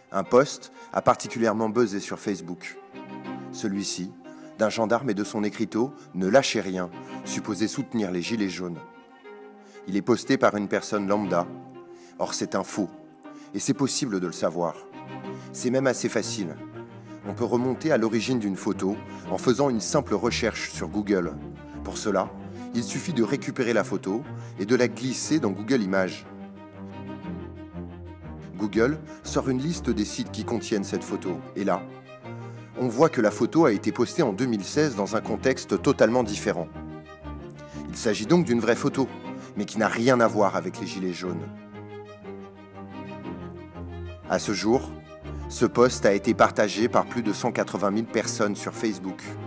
Un post a particulièrement buzzé sur Facebook. Celui-ci, d'un gendarme et de son écriteau, ne lâchez rien, supposé soutenir les gilets jaunes. Il est posté par une personne lambda. Or, c'est un faux. Et c'est possible de le savoir. C'est même assez facile. On peut remonter à l'origine d'une photo en faisant une simple recherche sur Google. Pour cela, il suffit de récupérer la photo et de la glisser dans Google Images. Google sort une liste des sites qui contiennent cette photo. Et là, on voit que la photo a été postée en 2016 dans un contexte totalement différent. Il s'agit donc d'une vraie photo, mais qui n'a rien à voir avec les gilets jaunes. À ce jour, ce post a été partagé par plus de 180 000 personnes sur Facebook.